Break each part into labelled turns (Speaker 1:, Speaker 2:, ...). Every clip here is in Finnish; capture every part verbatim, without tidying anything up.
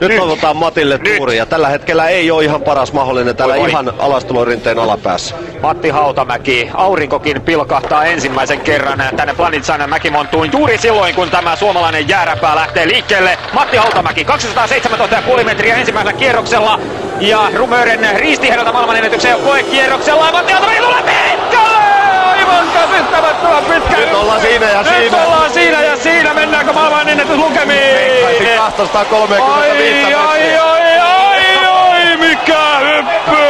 Speaker 1: Nyt,
Speaker 2: Nyt.
Speaker 1: toivotaan Matille tuuria. Tällä hetkellä ei ole ihan paras mahdollinen täällä
Speaker 2: Voi voi.
Speaker 1: ihan alastulorinteen alapäässä.
Speaker 2: Matti Hautamäki, aurinkokin pilkahtaa ensimmäisen kerran tänne Planitsan mäkimontuun juuri silloin, kun tämä suomalainen jääräpää lähtee liikkeelle. Matti Hautamäki, kaksisataaseitsemäntoista pilkku viisi metriä ensimmäisellä kierroksella. Ja Rumören riisti häneltä maailmanennätyksen koekierroksella. Ja Matti Hautamäki tulee pitkälle! Aivan käsittämättömän pitkä!
Speaker 1: Nyt ollaan siinä ja
Speaker 2: Nyt
Speaker 1: siinä.
Speaker 2: ollaan siinä ja siinä. Mennäänkö maailmanennätys lukemiin?
Speaker 1: Veikkaisin kaksisataakolmekymmentäviisi
Speaker 2: Ai,
Speaker 1: metriä.
Speaker 2: ai, ai, ai, mikä hyppy!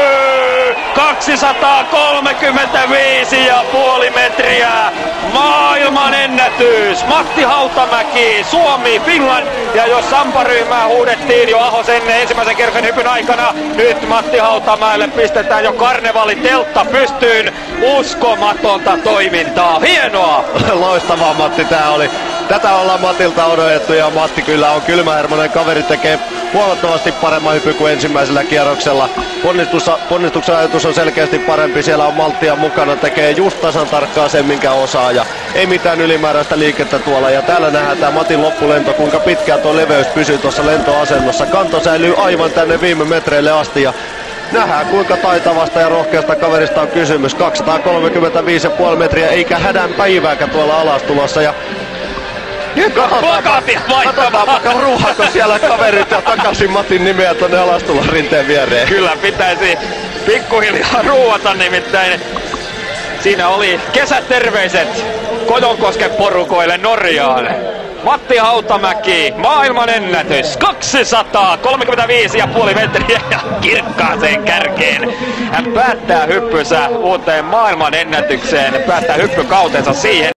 Speaker 2: kaksisataakolmekymmentäviisi pilkku viisi metriä. Maailman ennätys. Matti Hautamäki, Suomi, Finland. Ja jos Sampa-ryhmää huudettiin jo Ahosen ensimmäisen kerran hypyn aikana, nyt Matti Hautamäelle pistetään jo karnevaliteltta pystyyn. Uskomatonta toimintaa. Hienoa!
Speaker 1: Loistavaa, Matti, tää oli. Tätä ollaan Matilta odotettu ja Matti kyllä on kylmähermonen kaveri, tekee huomattavasti paremman hypyn kuin ensimmäisellä kierroksella. Ponnistuksen ajatus on selkeästi parempi, siellä on malttia mukana, tekee just tasan tarkkaan sen minkä osaa ja ei mitään ylimääräistä liikettä tuolla. Ja täällä nähdään tää Matin loppulento, kuinka pitkään tuo leveys pysyy tuossa lentoasennossa. Kanto säilyy aivan tänne viime metreille asti ja nähdään kuinka taitavasta ja rohkeasta kaverista on kysymys. kaksisataakolmekymmentäviisi pilkku viisi metriä eikä hädän päivääkään tuolla alastulossa. Ja nyt
Speaker 2: Plakaatia
Speaker 1: katsotaanpa, ruuhaako siellä kaverit ja takaisin Matin nimeä tonne alastulon rinteen viereen.
Speaker 2: Kyllä pitäisi pikkuhiljaa ruuata, nimittäin siinä oli kesäterveiset Kojonkosken porukoille Norjaan. Matti Hautamäki, maailman ennätys, kaksisataakolmekymmentäviisi pilkku viisi metriä ja kirkkaaseen kärkeen. Hän päättää hyppysä uuteen maailman ennätykseen, päättää hyppykautensa siihen.